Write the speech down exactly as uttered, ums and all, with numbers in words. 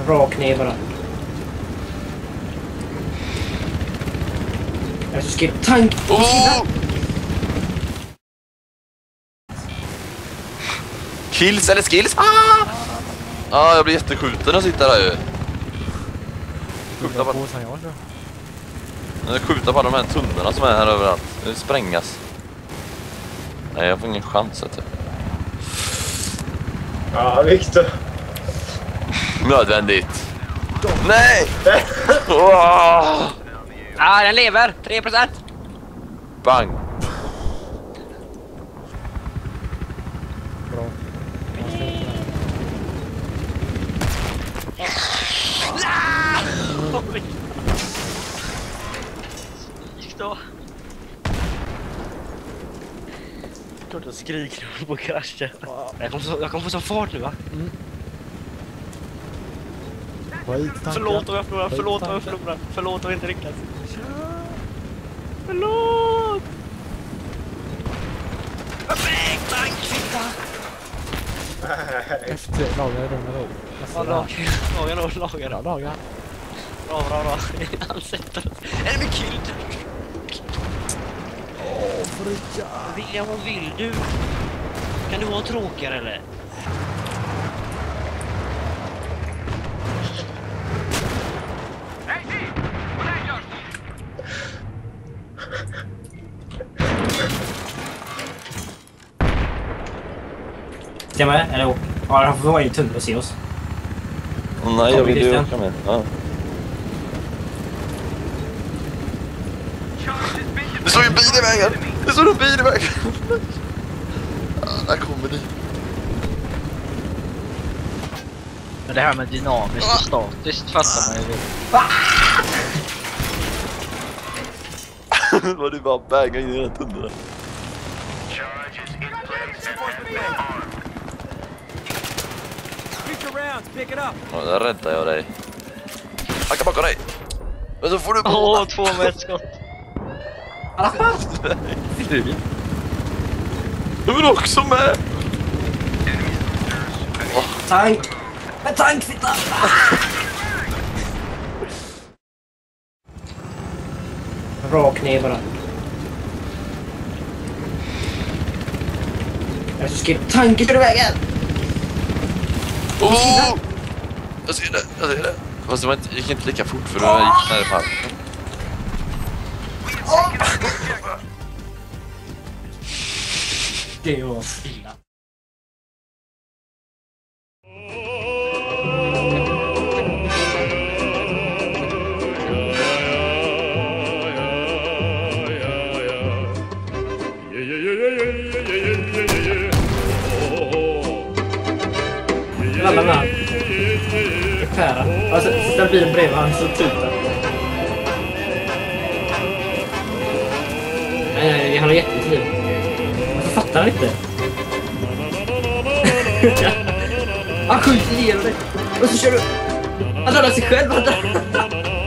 Rak ner bara. Jag ska skriva tank. Oh! Kills eller skills? Ah! Ah, jag blir jätteskjuten och sitter där ju. Skjuta på, jag skjuter på de här tunnorna som är här överallt. Det sprängas. Nej, jag får ingen chans att... Ja, Victor. Nödvändigt. Nej! Oh! Ah, den lever! tre procent! Bang! Bra. Gick då. Klart jag skriker på kraschen. Jag kommer så, jag kommer få sån fart nu va? Mm. Förlåt om jag förlorar, förlåt om jag förlorar, förlåt om jag inte lyckas. Förlåt! Perfekt, tack! Efter lagar jag den då. Ja, lagar, lagar, lagar. Ja, lagar. Bra, bra, bra. Han sätter oss. Är det med kill? Åh, Frida. William, vad vill du? Kan du vara tråkigare eller? Ska jag med? Eller ja, han får vara i tunnel och se oss. Oh, nej, jag vill ju åka med. Ja. Det står ju en bil i vägen! Det står en bil i vägen! Ja, där kommer ni. Men det här med dynamiskt och statiskt fattar man ju. Vad du bara bägar in i den tunneln. Ja, där räddar jag dig. Jag kan baka dig. Men så får du båda. Åh, två med ett skott. Du vill också med. Tank! En tank, fitta! Rak ner bara. Jag ska skriva tank i vägen! Oh! Jag ser det, jag ser det. Fast det var inte, gick inte lika fort för då gick när det fall. Det var stilla. Alla med. Skära. Alltså, ställ bilen bredvid han så tutar. Nej, nej, han har jättefint. Varför fattar han inte? Han skjuter igenom dig. Och så kör du. Han dödar sig själv. Han dödar.